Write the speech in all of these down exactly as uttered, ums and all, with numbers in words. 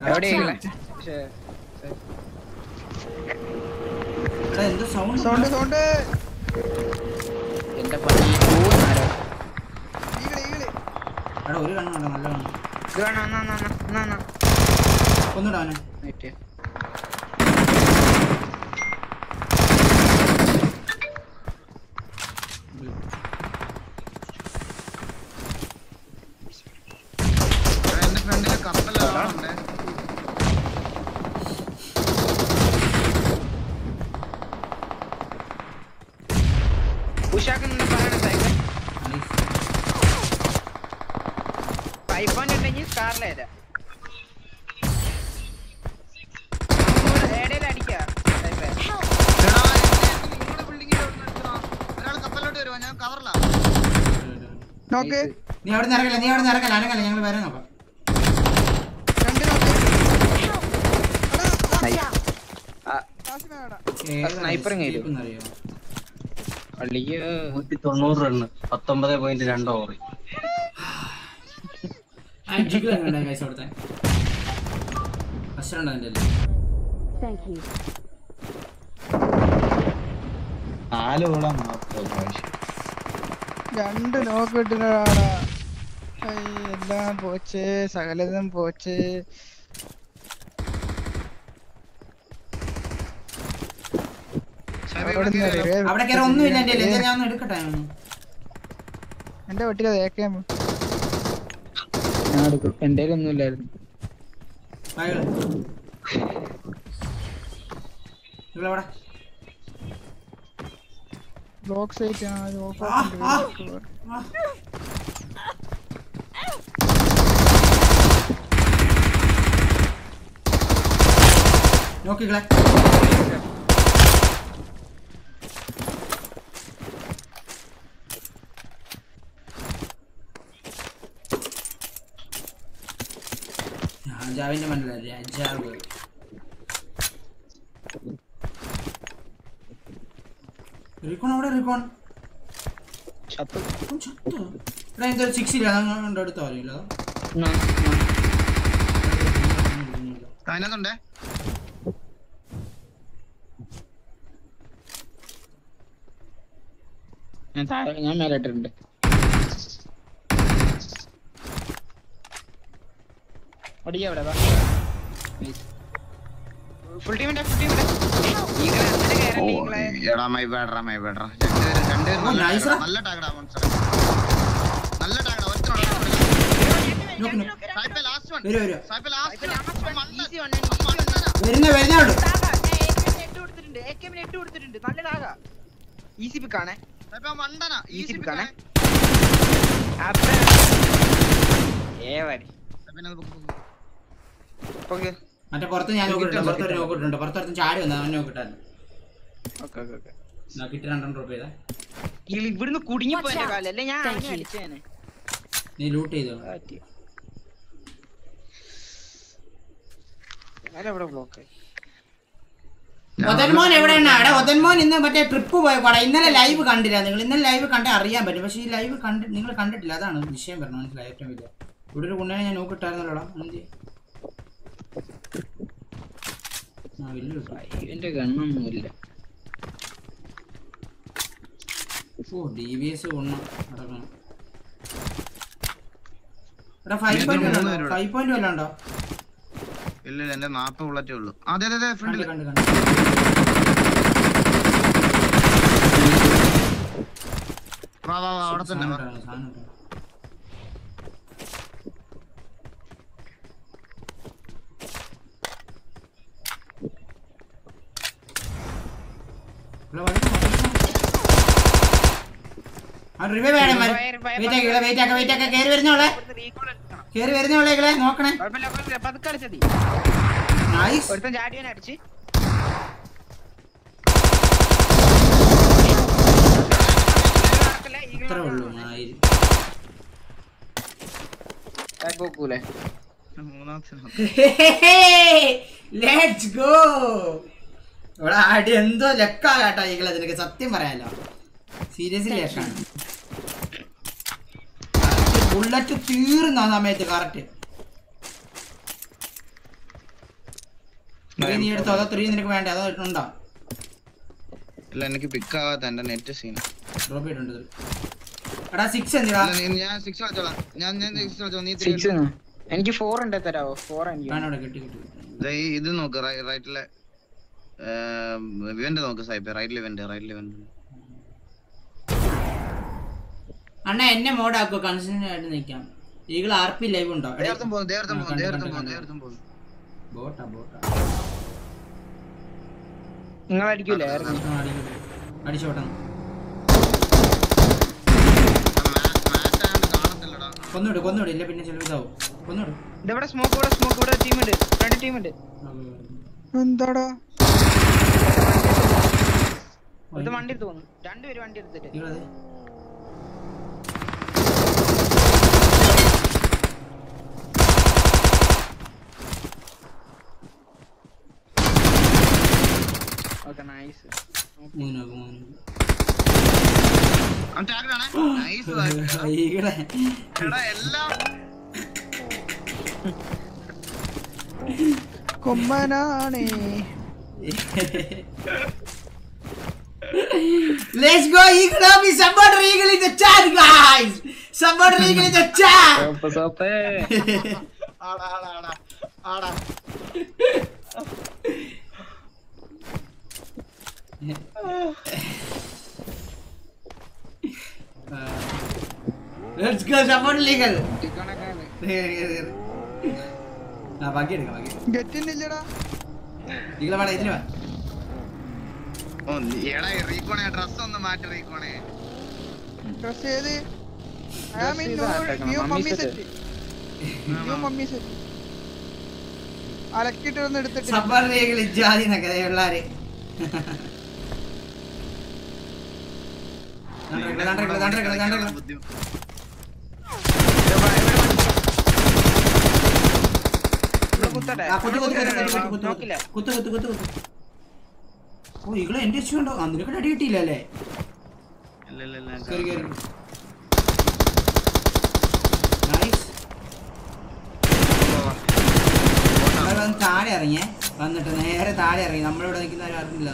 Sound sound എന്റെ പണി ഒരു കണ്ണുണ്ടോ നല്ല കണ്ണ് ഒന്നുടാനെ നീ അവിടെ ഇറങ്ങല നീ അവിടെ ഇറങ്ങല അനങ്ങല ഞങ്ങൾ വരാൻ നോക്കാം നൂറ്റി തൊണ്ണൂറ് റണ്ണ് പത്തൊമ്പത് പോയിന്റ് രണ്ട് ഓവർ നാല് ഗോളാണ് രണ്ട് നോക്ക് കിട്ടുന്നതാണ് എല്ലാം പോച്ചേ സകലതും പോച്ചേ എന്റെ വീട്ടിൽ എന്റെ ഒന്നും ഇല്ലായിരുന്നു ബ്ലോക്ക് സൈറ്റ് നോക്കിക്കളെ രാജാവിന്റെ മനസ്സിലായി രാജാവ് റിക്കോൺ അവിടെ റിക്കോൺ എന്തൊരു സിക്സ് ഇല്ല അതങ്ങോട്ട് അടുത്ത അറിയില്ല അതിനകത്തുണ്ടേ ഞാൻ താഴെ ഞാൻ മേലെ ഇട്ടിട്ടുണ്ട് ഒടിയാ അവിടെ ഫുൾ ടീമിന്റെ ഫുൾ ടീമിന്റെ എടാ മൈ ബാഡ്റാ മൈ ബാഡ്റാ നല്ല ടാഗടാ നല്ല ടാഗടാ സായിപ്പേ ലാസ്റ്റ് വൺ സായിപ്പേ ലാസ്റ്റ് വരുന്ന വരുന്നോളൂ എട്ട് കൊടുത്തിട്ടുണ്ട് എകെഎം എട്ട് കൊടുത്തിട്ടുണ്ട് നല്ല ടാഗാ ഈസി പിക്കാണേ സായിപ്പേ മണ്ടനാ ഈസി പിക്കാണേ ഏ വരി ഓക്കേ മറ്റേ പുറത്ത് ഞാൻ നോക്കിട്ടുണ്ട് പുറത്തൊരു നോക്കിട്ടുണ്ട് പുറത്തൊരു ചാടി വന്നു അവൻ നോക്കിട്ടായിരുന്നു ഓക്കെ ഓക്കെ ഓക്കെ നോക്കിട്ട് രണ്ടെണ്ണം ഡ്രോപ്പ് ചെയ്താ ഇവിടുന്ന് കുടുങ്ങി പോയ കാലം അല്ലേ ഞാൻ അടിച്ചേനെ നീ ലൂട്ട് ചെയ്തോ ഞാനെവിടെ ബ്ലോക്ക് ആയി ഒതൻമോൻ എവിടെയാണ് അവിടെ ഒതൻമോൻ ഇന്ന് മറ്റേ ട്രിപ്പ് പോയ കൂടാ ഇന്നലെ ലൈവ് കണ്ടില്ല നിങ്ങൾ ഇന്നലെ ലൈവ് കണ്ടേ അറിയാൻ പറ്റും പക്ഷേ ഈ ലൈവ് കണ്ടി നിങ്ങൾ കണ്ടിട്ടില്ല അതാണ് വിഷയം പറഞ്ഞത് മനസ്സിലായി ഏറ്റവും വലിയ ഇവിടെ ഒരു കുണ്ണനെ ഞാൻ നോക്കിട്ടായിരുന്നല്ലോടാ എന്ത് എന്റെ ഗണ്ണൊന്നുമില്ല ഓ ഡി ബി എസ് കൊണ്ണ നടക്കണം ഇവിടെ ഫൈവ് പോയിന്റ് ഫൈവ് പോയിന്റ് വല്ല ഉണ്ടോ ഇല്ല എന്റെ നാപ്പ ബുള്ളറ്റേ ഉള്ളൂ അതെ അതെ ഫ്രണ്ടിൽ കണ്ട് കണ്ട് വാ വാ വാ അവിടെ തന്നെ കേറി വരുന്നോളെ കേറി വരുന്നോളെ നോക്കണേ അടിച്ച് ഇത്രേ ഉള്ളൂ ലെറ്റ്സ് ഗോ ഇവിടെ അടി എന്തോ ലെക്കാ കേട്ടോ ഈകളെ നിനക്ക് സത്യം പറയാലോ സീരിയസ്ലി ലെക്കാണ് ബുള്ളറ്റ് തീർന്ന സമയത്ത് കറക്റ്റ് നീ എടുത്തോ അതോ ത്രീ നിനക്ക് വേണ്ട അതോ ഉണ്ടോ? ഇല്ല എനിക്ക് പിക്ക് ആവാത്ത എന്റെ നെറ്റ് സീൻ ഡ്രോപ്പ് ചെയ്തിട്ടുണ്ട്. എടാ സിക്സ് എന്തിനാ? ഞാൻ സിക്സ് കളിച്ചോളാം. ഞാൻ ഞാൻ സിക്സ് കളിച്ചോളാം. നീ സിക്സ് എനിക്ക് ഫോർ ഉണ്ട് തരാവോ? ഫോർ കാണോടെ കിട്ടി കിട്ടി. ഇത് നോക്ക് റൈറ്റിലെ ഇവന്റ് നോക്ക് സായിപ്പ്. റൈറ്റിൽ ഇവന്റ് റൈറ്റിൽ ഇവന്റ്. അണ്ണ എന്നെ മോഡ് ആക്കോ കൺസിസ്റ്റന്റ് ആയിട്ട് നിൽക്കാം. ഈകൾ ആർ പി ലൈവ് ഉണ്ടോ? ദേവർത്തം പോകും ദേവർത്തം പോകും ദേവർത്തം പോകും ദേവർത്തം പോകും. ബോട്ടാ ബോട്ടാ. നിങ്ങൾ അടിക്കൂലേ? അടിച്ചോട്ടെ. കൊന്നുവിട് കൊന്നുവിട് ഇല്ല പിന്നെ ചിലപ്പോൾ ഇതാവും. കൊന്നുവിട്. ഇവിടെ സ്മോക്ക് ഇവിടെ സ്മോക്ക് ഇവിടെ ടീമുണ്ട്. രണ്ട് ടീമുണ്ട്. എന്താടാ ഇത് വണ്ടി എടുത്ത് പോകുന്നു. രണ്ടുപേര് വണ്ടി എടുത്തിട്ട് ഓക്കെ നൈസ്. മൂന്നോക്ക് മൂന്ന്. അവൻ ടാഗാണ്. നൈസ്. ഈകളെ എടാ എല്ലാം കൊമ്പനാണേ. Let's go Eagle Army. Somebody Eagle in the chat guys. Somebody Eagle in the chat. സോപ്പ് സോപ്പ്. ആടാ ആടാ ആടാ ആടാ. Let's go somebody Eagle. ടിക്കണക്കാണ്. ആ ബാക്കി എടുക്കാം ബാക്കി. ഗെറ്റിന്നില്ലടാ. ഈകളെ വേണം ഇതിന് വാ. ഓ എടാ റീകോണേ ഡ്രസ് ഒന്ന് മാറ്റി റീകോണേ. ഡ്രസ് ഏത്? I am in new mummy set. New mummy set. അലക്കിട്ട് ഒന്ന് എടുത്തിട്ട് Somebody Eagle ജാതി നക്കതയുള്ളാരെ. കണ്ടറ കണ്ടറ കണ്ടറ കണ്ടറ കണ്ടറ. കുത്തട്ടെ. ആ കുത്തു കുത്തു കുത്തു കുത്തു കുത്തു കുത്തു കുത്തു കുത്തു. ഓ ഈകളെ എന്റെ ഇഷ്യൂ ഉണ്ടോ? അതിനൊക്കെ അടി കിട്ടിയില്ല അല്ലേ? ഇല്ല ഇല്ല ഇല്ല. കേറി കേറി. നൈസ്. വന്ന് താഴെ ഇറങ്ങിയേ. വന്നിട്ട് നേരെ താഴെ ഇറങ്ങി. നമ്മളിവിടെ നിൽക്കുന്ന ആരും അറിഞ്ഞില്ല.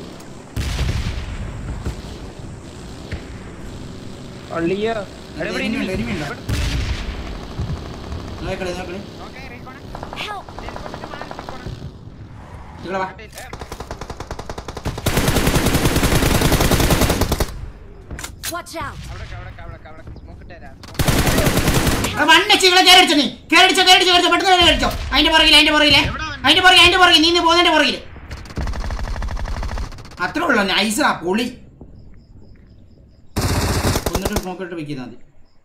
ഒള്ളിയോ. എനിമിയുണ്ട് എനിമിയുണ്ട്. നോക്കളെ നോക്കളെ. ഈകളെ വാ. Watch out. വണ്ണച്ചികളെ കേരടിച്ചോ നീ കേരടിച്ചോ കേരടിച്ചോ കേരടിച്ചോ പെട്ടെന്ന് കേരടിച്ചോ. അതിന്റെ പുറകില് അതിന്റെ പുറകിലെ അതിന്റെ പുറകെ അതിന്റെ പുറകിൽ നീ പോകുന്നതിന്റെ പുറകില്. അത്രേ ഉള്ളൂ. നൈസാ പൊളി. ഒന്നിട്ട് നോക്കിട്ട് വെക്കുന്ന മതി.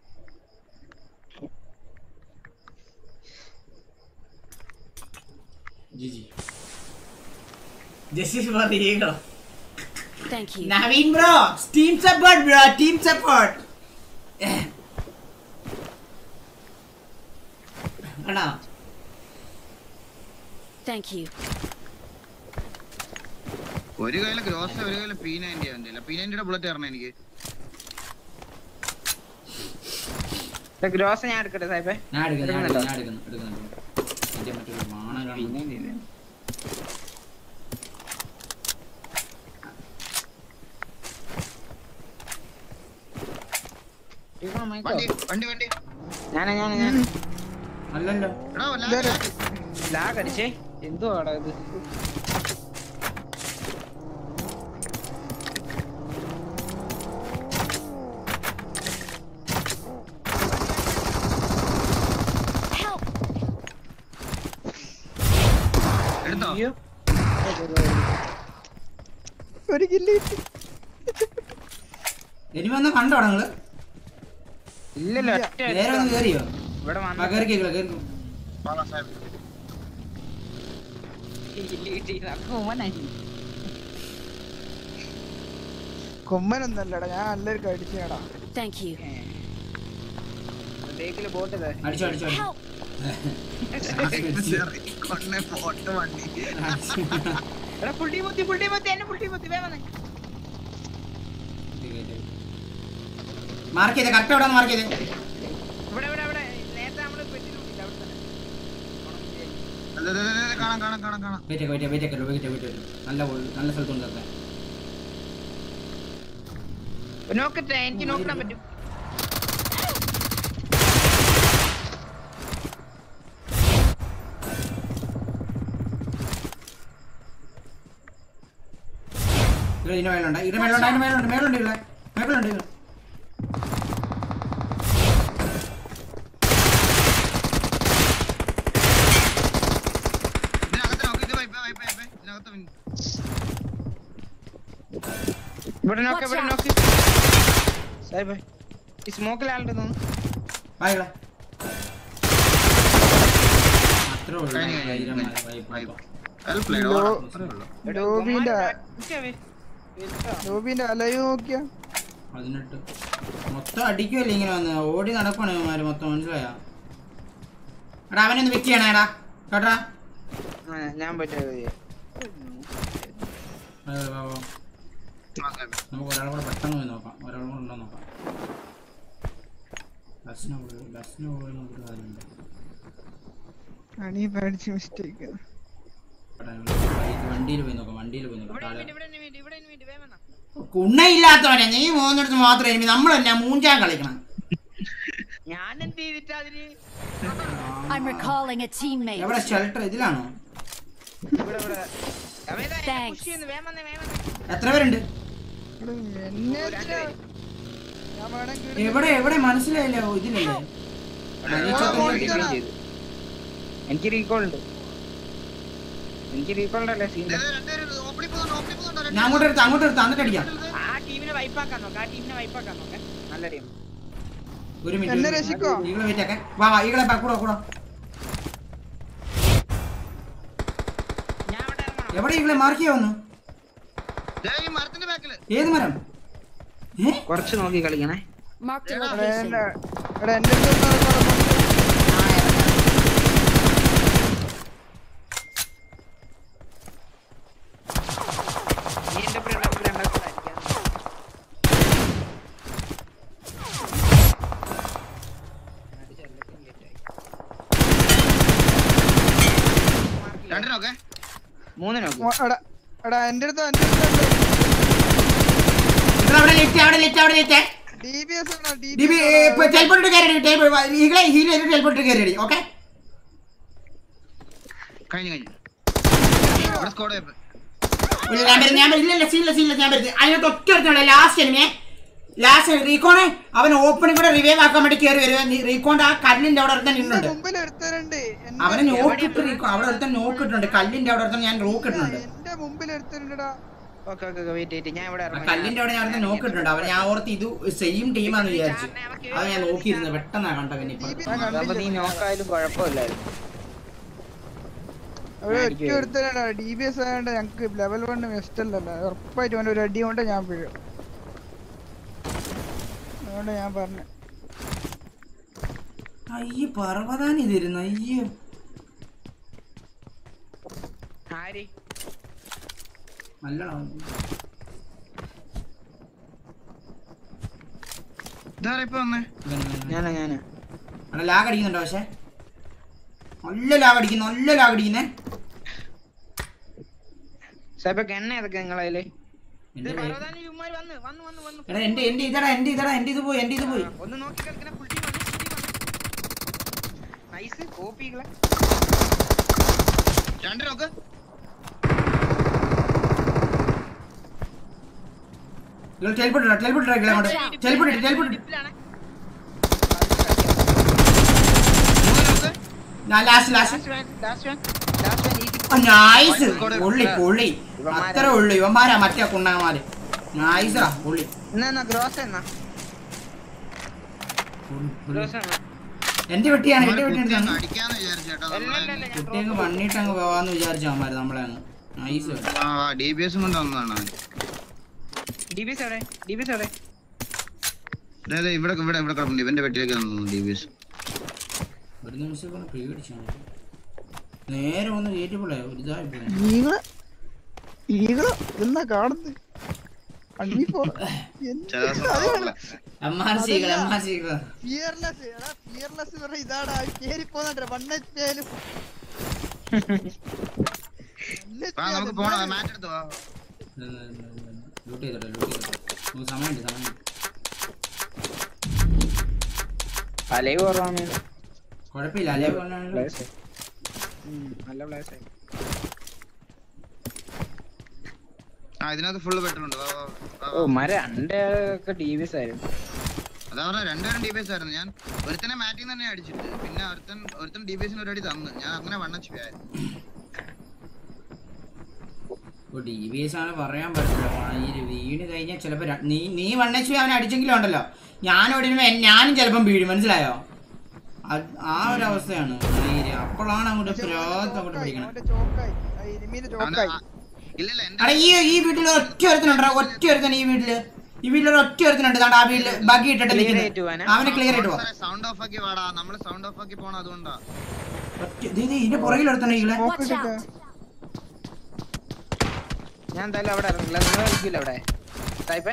Jiji This is for the ego. Thank you. Naveen bro, team support bro, team support. Ana. Thank you. ഒരു കയ്യില് ഗ്രോസ് ഒരു കയ്യില് പി നയൻറ്റി ആണ്. പി നയൻറ്റിയുടെ ബുള്ളറ്റ് തരണം എനിക്ക്. ഗ്രോസ് ഞാൻ എടുക്കട്ടെ സാഹിബേ? ഞാൻ എടുക്കുന്നു ഞാൻ എടുക്കുന്നു ഞാൻ എടുക്കുന്നു എടുക്കുന്നുണ്ട്. എന്റെ മറ്റൊരു വാണം കാണുന്നു. വണ്ടി വണ്ടി വണ്ടി. ഞാനാ ഞാനാ ഞാൻ അല്ലല്ലോ. എടാ ലാഗ് ലാഗ് അടിച്ചേ. എന്തുവാടാ ഇത്? എടുത്തോ? ഒരു കില്ല്. ഇനി വന്ന് കണ്ടോ നിങ്ങള്? ഇല്ലല്ലോ. നേരെ വന്ന് കേറിയോ? ഇവിടെ ആ കേറി കേറിക്കോ കേറിക്കോ. വാടാ സാഹിബ്. കൊമ്മനൊന്നല്ലടാ ഞാൻ നല്ലൊരു കടിച്ചാടാ. Thank you. ബേക്കില് ബോട്ട് ഇതാ. അടിച്ചോ അടിച്ചോ അടിച്ചോ. Help. കൊണ്ണെ പോട്ട് വണ്ടി. എടാ ഫുൾ ടീം മത്തി ഫുൾ ടീം മത്തി എന്നെ ഫുൾ ടീം മത്തി വേഗം വന്നേ. മാർക്ക് ചെയ്തേ കറക്റ്റ് എവിടെ മാർക്ക് ചെയ്തേ. ഇവിടെ ഇവിടെ ഇവിടെ നേരത്തെ നമ്മള് പെട്ടിട്ടുണ്ട് അവിടെ തന്നെ. കാണാം കാണാം കാണാം കാണാം wait wait wait wait wait നല്ല നല്ല സ്ഥലത്തുണ്ട് അത്ര നോക്കട്ടെ എനിക്ക് നോക്കാൻ പറ്റും ഇതിന്റെ മേലുണ്ട് ഇതിന്റെ മേലുണ്ട് അതിന്റെ മേലുണ്ട് മേലുണ്ട് ഇവിടെ മേലുണ്ട് ഇതിനകത്ത് നോക്ക് ഇത് വൈപ്പ് വൈപ്പ് വൈപ്പ് ഇതിനകത്ത് വി- ഇവിടെ നോക്ക് ഇവിടെ നോക്ക് സായി ബൈ ഈ സ്മോക്കിലാളുണ്ട് തോന്നുന്നു ആയില്ല അത്ര ഉള്ളു കഴിഞ്ഞു, കഴിഞ്ഞു, ധൈര്യം കഴിഞ്ഞു. Wipe wipe. Well played. ലോ- അത്രേ ഉള്ളൂ. ലോബിന്റെ ലോബിന്റെ അലയോ നോക്കിയ പതിനെട്ട് മൊത്തം അടിക്കുമല്ലേ ഇങ്ങനെ വന്ന് ഓടി നടക്കണേ ഇവന്മാര് മൊത്തം മനസ്സിലായോ എടാ അവനെ ഒന്ന് വെക്ക് ചെയ്യണേ എടാ കേട്ടാ ഞാൻ പറ്റും നമുക്ക് ഒരാളെ കൂടെ പെട്ടെന്ന് പോയി നോക്കാം ഒരാളും കൂടെ ഉണ്ടോ നോക്കാം ബസ്സിന് പോയി ബസ്സിന് പോയി നമുക്കൊരു കാര്യമുണ്ട് അണി പഠിച്ച് മിസ്റ്റേക്ക് വണ്ടിയിൽ പോയി നോക്കാം വണ്ടിയിൽ പോയി നോക്കാം താഴെ ഇവിടെ ഇവിടെ ഇവിടെ വേഗം കുണ്ണയില്ലാത്തവനെ നീ മൂന്നിടത്ത് മാത്രം എനിക്ക് നമ്മളല്ല മൂഞ്ചാൻ കളിക്കണം ഞാൻ എന്ത് ചെയ്തിട്ട് അതിന് I'm recalling a teammate. എവിടെ ഷെൽട്ടർ ഇതിലാണോ ഇവിടെ ഇവിടെ അവേതാ Thanks. പുഷ് ചെയ്യുന്നു വേഗം വന്നേ വേഗം വന്നേ എത്ര പേരുണ്ട് എന്നെ എന്തിനാ? ഞാൻ വേണമെങ്കിൽ എവിടെ എവിടെ മനസ്സിലായില്ല ഓ, ഇതിലല്ലേ ആ, നീ ചത്തല്ലേ? എനിക്ക് റീകോൾ ഉണ്ട് എനിക്ക് റീകോൾ ഉണ്ടല്ലേ സീൻ ദേ, ദേ, രണ്ടുപേരും opening പോകുന്നുണ്ട്, opening പോകുന്നുണ്ട്, ഞാൻ അങ്ങോട്ട് എടുത്ത് അങ്ങോട്ട് എടുത്ത് എന്നിട്ട് അടിക്കാം ആ ടീമിനെ വൈപ്പാക്കാൻ നോക്ക് ആ ടീമിനെ വൈപ്പാക്കാൻ നോക്ക് നല്ല ടീം ഒരു എന്നെ മിനിറ്റ് രക്ഷിക്കോ? ഈകളെ വെയിറ്റ് ആക്കാൻ വാ വാ ഈകളെ ബാ കൂടോ കൂടോ ഞാൻ അവിടെ ഇറങ്ങണം എവിടെ ഈകളെ മാർക്ക് ചെയ്യാവുന്നു ദേ, ഈ മരത്തിന്റെ ബാക്കില് ഏത് മരം ഏ കുറച്ച് നോക്കി കളിക്കണേ Marked a എടാ, location. എന്റെ എടാ എന്റെ അടുത്ത് ഒന്ന് നടക്കണം. നീ എന്റെ പ്രിന്റ് രണ്ടാമത്തെ അടിക്കാൻ രണ്ടിനൊക്കെ മൂന്ന് നോക്ക് മോ- എടാ എടാ എന്റെ അടുത്ത് എന്റെ അടുത്ത് ഈകളെ അവിടെ ലിറ്റ് അവിടെ ലിറ്റ് അവിടെ ലിറ്റ് ഡി ബി എസ് ആണോ ഡി ഡിബി ഇപ്പൊ ടെലിപ്പോർട്ട് കയറി ടേബിൾ ഈകളെ ഹീൽ ചെയ്ത് ടെലിപ്പോർട്ട് കയറി ഓക്കെ കഴിഞ്ഞു കഴിഞ്ഞു ഇവിടെ സ്കോഡ് ചെയ്യപ്പ് ഇല്ല ഞാൻ വരുന്നത് ഞാൻ ഇല്ല ഇല്ല സീനില്ല സീനില്ല ഞാൻ വരുന്നത് അതിനകത്ത് ഒറ്റ ഒരുത്തനുള്ളൂ ലാസ്റ്റ് എനിമേ ലാസ്റ്റ് റീകോണെ അവൻ ഓപ്പണിൽ കൂടെ റിവൈവ് ആക്കാൻ വേണ്ടി കയറി വരുക റീകോണ്ട് ആ കല്ലിന്റെ അവിടെ ഒരുത്തൻ നിന്നുണ്ട് മുമ്പിൽ എടുത്തരുണ്ട് അവനെ നോക്കിട്ട് റീകോ അവിടെ ഒരുത്തൻ നോക്കിട്ടുണ്ട് കല്ലിന്റെ അവിടെ ഒരുത്തൻ ഞാൻ നോക്കിട്ടുണ്ട് എന്റെ മുമ്പിൽ എടുത്തിട്ടുണ്ടടാ ഓക്കെ ഓക്കെ വെയിറ്റ് വെയിറ്റ് ഞാൻ ഇവിടെ ആ ഇറങ്ങാം കല്ലിന്റെ അവിടെ ഞാൻ ഒരുത്തൻ നോക്കിട്ടുണ്ട് അവൻ ഞാൻ ഓർത്ത് ഇത് സെയിം ടീമാന്ന് വിചാരിച്ചു അത് ഞാൻ നോക്കിയിരുന്നു പെട്ടെന്നാ കണ്ട പിന്നെ ഇപ്പൊ അപ്പൊ നീ നോക്കായാലും കുഴപ്പമില്ലായിരുന്നു ഒറ്റ എടുത്തരാടാ ഡി ബി എസ് ആയതുകൊണ്ട് ഞങ്ങക്ക് ലെവൽ വൺ ഇഷ്ടമല്ലല്ലോ ഉറപ്പായിട്ട് അവന്റെ ഒരു അടി കൊണ്ട് ഞാൻ വീഴും അതുകൊണ്ട് ഞാൻ പറഞ്ഞു അയ്യ പർവ്വതാനി ഇതിരുന്നു അയ്യോ ആര് നല്ലതാ ഇതാരാ ഇപ്പൊ വന്നേ ഞാനാ ഞാനാ അവിടെ ലാഗ് അടിക്കുന്നുണ്ടോ പക്ഷെ നല്ല ലാഗ് അടിക്കുന്നു നല്ല ലാഗ് അടിക്കുന്നേ സായിപ്പൊക്കെ എണ്ണ ഏതൊക്കെ നിങ്ങളതില് ഇത് എന്റെ പർവ്വതാനി ഇവന്മാര് വന്ന് വന്ന് വന്ന് വന്ന് എടാ എന്റെ എന്റെ ഇതടാ എന്റെ ഇതടാ എന്റെ ഇത് പോയി എന്റെ ഇത് പോയി ഒന്ന് നോക്കി കളിക്കണ ഫുൾ ടീം വന്ന് നൈസ് കോപ്പികളെ രണ്ടിനൊക്കെ ടെലിപ്പോർട്ട് ടെലിപ്പോർട്ട് അങ്ങോട്ട് ടെലിപ്പോർട്ട് ടെലിപ്പോർട്ട് ഡിപ്പിലാണ് മൂന്നിനൊക്കെ ഞാൻ last last last one last one last one easy nice പൊള്ളി പൊള്ളി അത്ര ഉള്ളു ഇവന്മാരാ മറ്റേ കുണ്ണന്മാര് നൈസാ പൊള്ളി എന്നാ എന്നാ ഗ്രോസ് എന്നാ ഗ്രോസ് എന്നാ എന്റെ വെട്ടിയാണ് എന്റെ വെട്ടി കുത്തി അങ്ങ് എടുത്താണ് അടിക്കാന്ന് വിചാരിച്ചു കേട്ടോ അല്ല അല്ല അല്ല ഞാൻ കുട്ടിയൊക്കെ പണിയിട്ട് അങ്ങ് പോവാന്ന് വിചാരിച്ചു അവന്മാര് നമ്മളെ അങ്ങ് നൈസ് ആ ഡി ബി എസും കൊണ്ട് വന്നതാണ് അവൻ. ഡിബിസ് എവിടെ ഡിബിസ് എവിടെ ദേ, ദേ, ഇവിടെ ഇവിടെ ഇവിടെ കിടപ്പുണ്ട് ഇവന്റെ വെട്ടിലേക്ക് വന്നു ഡി ബി എസ് ഒരു നിമിഷം കൊണ്ട് പേടിച്ചു നേരെ ഒന്ന് കയറ്റിപ്പോളെ ഒരു ഇതായി പോയി ഈകള് ഈകള് എന്നാ കാണുന്നത് അണ്ണി പോ ചില ദിവസം അമ്മാസികൾ അമ്മാസികൾ ഫിയർലെസ് എടാ ഫിയർലെസ് പറഞ്ഞ ഇതാടാ കേറി പോന്നണ്ട വണ്ണ പേരും വാ നമുക്ക് പോണം മാച്ച് എടുത്തോ ലൂട്ട് ചെയ്തോ ലൂട്ട് ചെയ്തോ സമയമുണ്ട് സമയമുണ്ട് അലൈവ് കുറവാണ് കുഴപ്പമില്ല അല്ലേ കൊണ്ടാണല്ലോ നല്ല പ്ലേസ് ആയി ആ ഇതിനകത്ത് ഫുള്ള് പെട്രോൾ ഉണ്ട് ഓ മര രണ്ടൊക്കെ ഡിവിഎസ് ആയിരുന്നു അതാ പറഞ്ഞ രണ്ടുപേരും ഡി ബി എസ് ആയിരുന്നു ഞാൻ ഒരുത്തനെ മാറ്റിൽ തന്നെ അടിച്ചിട്ട് പിന്നെ ഒരുത്തൻ ഒരുത്തൻ ഡി ബി എസിന് ഒരു അടി തന്നു ഞാൻ അങ്ങനെ വണ്ണച്ചു ആയിരുന്നു ഡി ബി എസ് ആണ് പറയാൻ പറ്റില്ല ഈ വീണ് കഴിഞ്ഞാൽ ചിലപ്പോ നീ നീ വൺ എച്ച് പി അവനെ അടിച്ചെങ്കിലും ഉണ്ടല്ലോ ഞാൻ ഓടിക്കുമ്പോ ഞാനും ചിലപ്പം വീഴും മനസ്സിലായോ ആ ഒരു അവസ്ഥയാണ് അപ്പോഴാണ് അങ്ങോട്ട് പ്രാന്ത് അങ്ങോട്ട് പിടിക്കണം അടാ ഈ ഈ വീട്ടിൽ ഒറ്റ ഒരുത്തനുണ്ടോ ഒറ്റ ഒരുത്തൻ ഈ വീട്ടില് ഈ വീട്ടിൽ ഒറ്റ ഒരുത്തനുണ്ട് ആ വീട്ടില് ബഗ്ഗി ഇട്ടിട്ട് അവനെ ക്ലിയർ ആയിട്ട് പോവാ സൗണ്ട് ഓഫ് ആക്കി വാടാ നമ്മള് സൗണ്ട് ഓഫ് ആക്കി പോണം അതുകൊണ്ടാ ഇതിന്റെ പുറകിൽ ഒരുത്തന്നെ Watch out! ഞാൻ എന്തായാലും അവിടെ ഇറങ്ങില്ല നിങ്ങൾ കളിക്കില്ല അവിടെ ടൈപ്പേ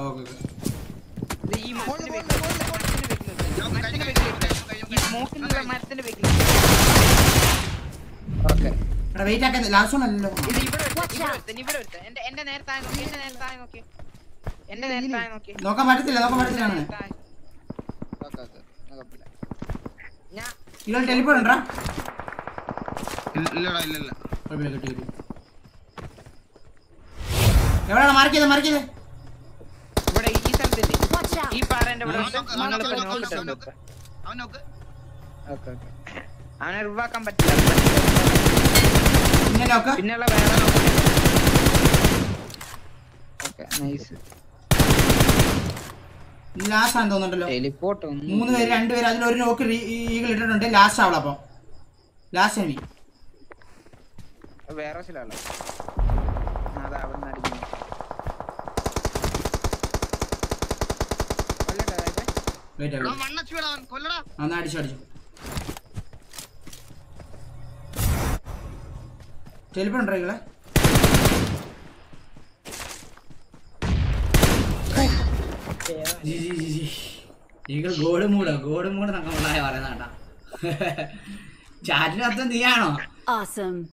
ഈ സ്മോക്കിനുള്ള മരത്തിന്റെ ബേക്കിൽ ഓക്കെ വെയിറ്റ് ആക്കാൻ ലാസ്റ്റ് ഒന്നല്ലോ ഇത് ഇവിടെ ഒരുത്തൻ ഇവിടെ ഒരുത്തൻ എന്റെ എന്റെ നേരത്തെ നോക്കി എന്റെ നേരത്തെ നോക്കി എന്റെ നേരത്തെ നോക്കി നോക്കാൻ പറ്റത്തില്ല നോക്കാൻ പറ്റത്തില്ല അങ്ങനെ ഓക്കെ ഓക്കെ കുഴപ്പമില്ല ഞാൻ ഇയാൾ ടെലിപ്പോർട്ട് ഉണ്ടോ ഇല്ലടാ ഇല്ലല്ല കുഴപ്പമില്ല കിട്ടി കിട്ടി എവിടെയാണ് മാർക്ക് ചെയ്ത് മാർക്ക് ചെയ്ത് ഇവിടെ ഈ സ്ഥലത്തില്ലേ Watch out! ഈ പാറന്റെ ഇവിടെ അവൻ നോക്ക്, അവൻ നിങ്ങളിപ്പോ നോക്ക്, അവൻ നോക്കിട്ടുണ്ട് നോക്ക്. അവൻ നോക്ക് ഓക്കെ ഓക്കെ അവനെ റിവാക്കാൻ പറ്റില്ല പിന്നെ നോക്ക് പിന്നെയുള്ള വേറെ ഓക്കെ നൈസ് ലാസ്റ്റ് ആണെന്ന് തോന്നുന്നുണ്ടല്ലോ ടെലിപ്പോർട്ട് മൂന്ന് പേര് രണ്ടുപേര് അതിലൊരു നോക്ക് ഈഗിൾ ഇട്ടിട്ടുണ്ട് ലാസ്റ്റ് ആവളെ അപ്പം ലാസ്റ്റ് എനി വേറെ ചില അതാ അവിടെ നിന്ന് അടിക്കുന്നു വെയിറ്റ് എടാ, വണ്ണച്ചു വിടാ അവൻ കൊല്ലടാ എന്നാ അടിച്ചു അടിച്ചു ടെലിപ്പോൺ ഉണ്ടോ ഈകളെ ഈകൾ ഗോഡ് മൂടോ ഗോഡ് മൂട് നമുക്ക് ഉണ്ടായ പറയുന്നതാ ചാറ്റിനകത്ത് നീയാണോ Awesome.